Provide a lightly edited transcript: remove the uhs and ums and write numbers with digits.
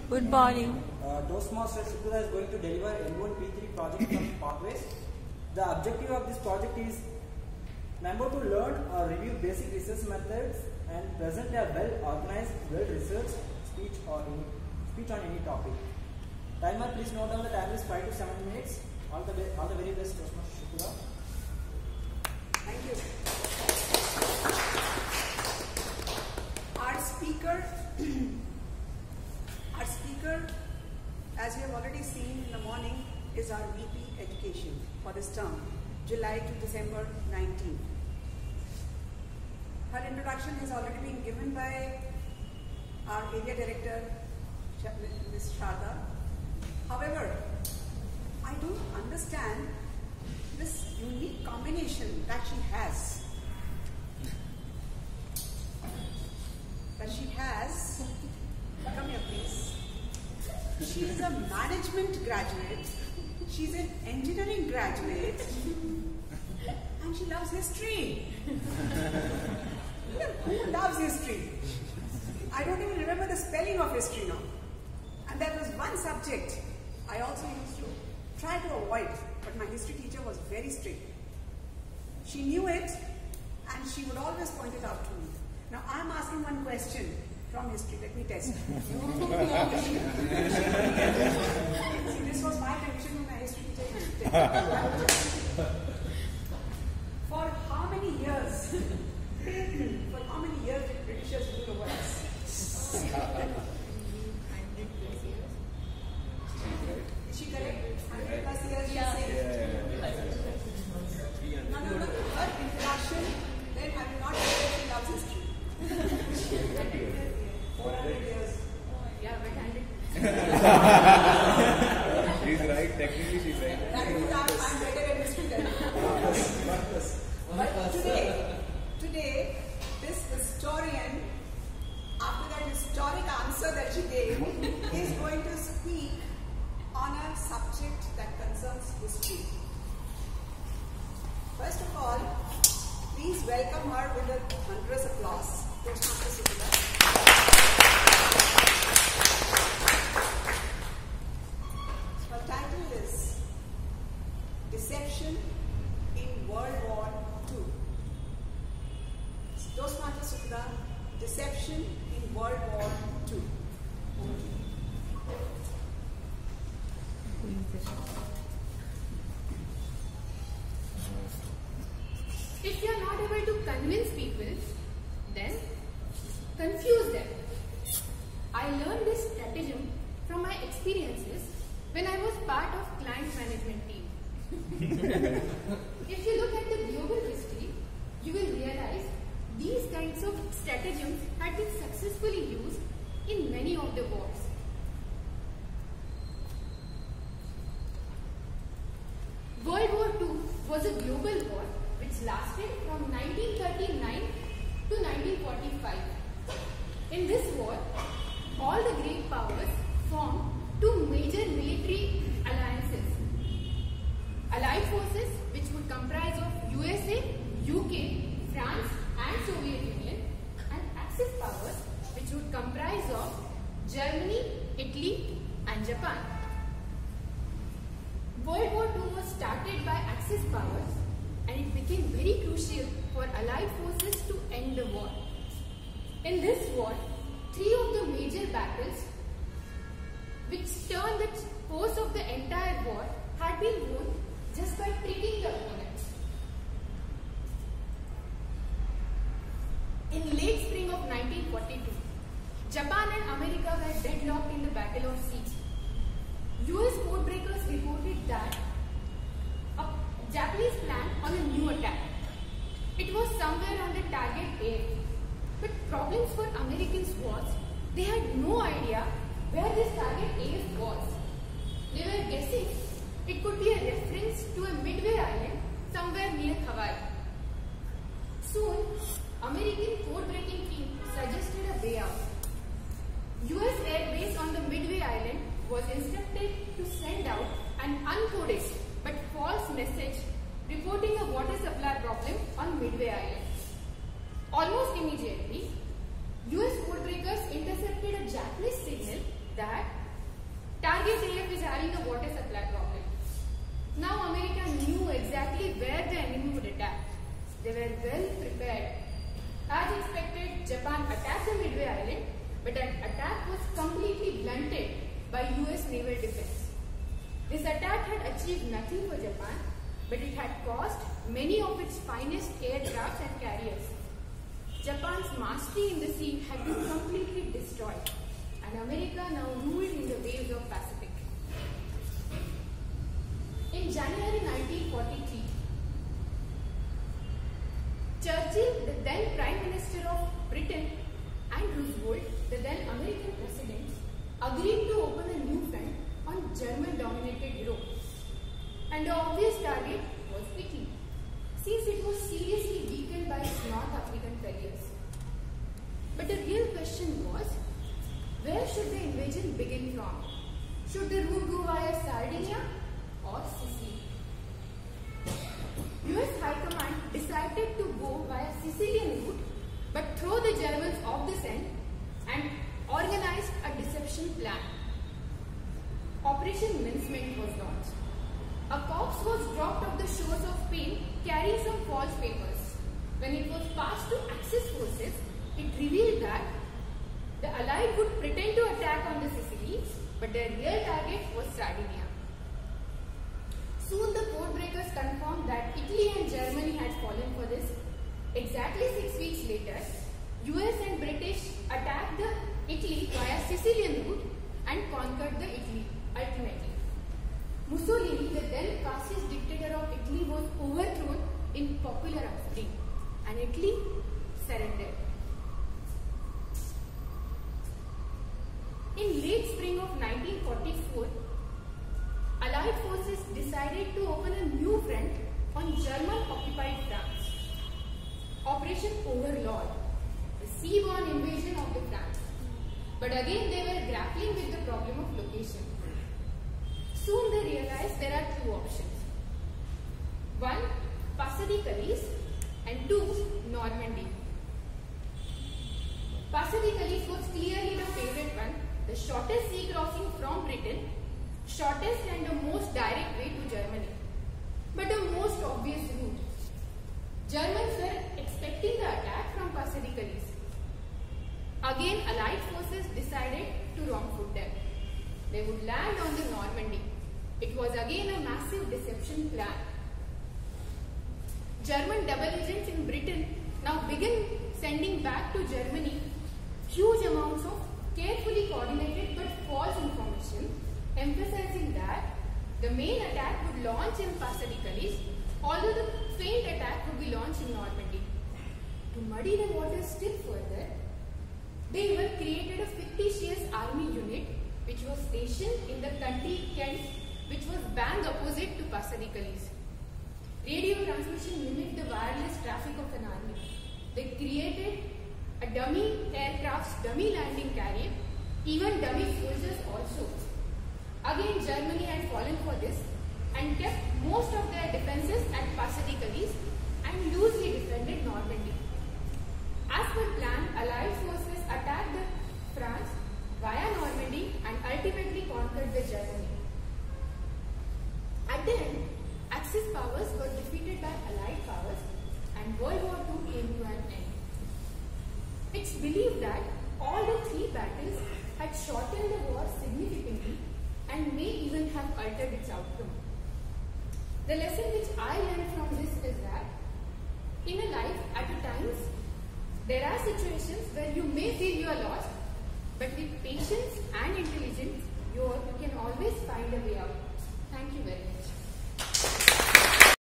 Good morning. Toastmaster Sukhada is going to deliver L1P3 project from Pathways. The objective of this project is member to learn or review basic research methods and present a well-organized, well-researched speech on any topic. Timer, please note down the time is 5 to 7 minutes. All the very best, Toastmaster Sukhada. Thank you. Our speaker, as you have already seen in the morning, is our VP Education for this term, July to December 19. Her introduction has already been given by our area director, Ms. Sukhada. However, I don't understand this unique combination that she has. Come here please. She is a management graduate, she's an engineering graduate, and she loves history. Who loves history? I don't even remember the spelling of history now. And there was one subject I also used to try to avoid, but my history teacher was very strict. She knew it and she would always point it out to me. Now I am asking one question from history. Let me test. See, this was my condition when my history teacher used to tell me. For how many years? Did Britishers rule over us? 100+ years. Is she correct? 100+ years, Yeah. she's saying. No. Her introduction, then I will not say that she loves history. 400 years. Yeah, but 100. She's right, technically she's right. That means I'm better at history than her. But today, this historian, after that historic answer that she gave, is going to speak on a subject that concerns history. First of all, please welcome her with a thunderous applause. Toastmaster Sukhada. Her title is Deception in World War II. Toastmaster Sukhada, Deception in World War II. If you are not able to convince people, then confuse them. I learned this stratagem from my experiences when I was part of client management team. If you look at the global history, you will realize these kinds of stratagems had been successfully used in many of the wars. World War II was a global war which lasted from 1939 to 1945. In this war, all the great powers formed two major military alliances. Allied forces, which would comprise of USA, UK, France and Soviet Union, and Axis powers, which would comprise of Germany, Italy and Japan. World War II was started by Axis powers and it became very crucial for Allied forces to end the war. In this war, three of the major battles which turned the course of the entire war had been won just by tricking the opponents. In late spring of 1942, Japan and America were deadlocked in the Battle of Sea. US codebreakers reported that a Japanese planned on a new attack. It was somewhere on the target area. But problems for Americans was they had no idea where this target AF was. They were guessing it could be a reference to a Midway Island somewhere near Hawaii. Soon, American code-breaking team suggested a way out. US Air Base on the Midway Island was instructed to send out an uncoded but false message reporting a water supply problem on Midway Island. Almost immediately, US codebreakers intercepted a Japanese signal that carrying a water supply problem. Now America knew exactly where the enemy would attack. They were well prepared. As expected, Japan attacked the Midway Island, but an attack was completely blunted by US naval defense. This attack had achieved nothing for Japan, but it had cost many of its finest aircrafts and carriers. Japan's mastery in the sea had been completely destroyed, and America now ruled in the waves of Pacific. In January 1943, Churchill, the then Prime Minister of Britain, and Roosevelt, the then American President, agreed to open a new front on German-dominated Europe. And the obvious target was Italy, since it was seriously weakened by its North African failures. But the real question was, where should the invasion begin from? Should the route go via Sardinia or Sicily? US High Command decided to go via Sicilian route, but throw the Germans off the scent and organized a deception plan. Operation Mincemeat was launched. A corpse was dropped off the shores of Spain carrying some false papers. When it was passed to Axis forces, it revealed that the Allied would pretend to attack on the Sicily, but their real target was Sardinia. Soon the code breakers confirmed that Italy and Germany had fallen for this. Exactly 6 weeks later, US and British attacked the Italy via Sicilian route and conquered the Italy ultimately. Mussolini, the then fascist dictator of Italy, was overthrown in popular uprising, and Italy surrendered. In late spring of 1944, Allied forces decided to open a new front on German-occupied France. Operation Overlord, the seaborne invasion of the France. But again they were grappling with the problem of location. Soon they realized there are two options. One, Pas-de-Calais, and two, Normandy. Pas-de-Calais was clearly the favorite one, the shortest sea crossing from Britain, shortest and the most direct way to Germany, but the most obvious route. Germans were expecting the attack from Pas-de-Calais. Again, Allied forces decided to wrong-foot them. They would land on the Normandy. It was again a massive deception plan. German double agents in Britain now began sending back to Germany huge amounts of carefully coordinated but false information, emphasizing that the main attack would launch in Pas-de-Calais, although the faint attack would be launched in Normandy. To muddy the waters still further, they even created a fictitious army unit which was stationed in the country Kent, which was bang opposite to Pas-de-Calais. Radio transmission mimicked the wireless traffic of an army. They created a dummy aircraft's dummy landing carrier, even dummy soldiers also. Again, Germany had fallen for this and kept most of their defences at Pas-de-Calais and loosely defended Normandy. As per plan, Allied forces attacked France via Normandy and ultimately conquered the Germany. At the end, Axis powers were defeated by Allied powers and World War II came to an end. It's believed that all the three battles had shortened the war significantly and may even have altered its outcome. The lesson which I learned from this is that in a life, at times, there are situations where you may feel you are lost, but with patience and intelligence, you can always find a way out. Thank you very much.